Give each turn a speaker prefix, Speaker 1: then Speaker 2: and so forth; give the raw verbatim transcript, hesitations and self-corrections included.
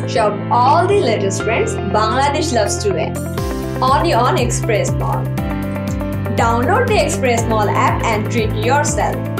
Speaker 1: Shop all the latest trends Bangladesh loves to wear. Only on Express Mall. Download the Express Mall app and treat yourself.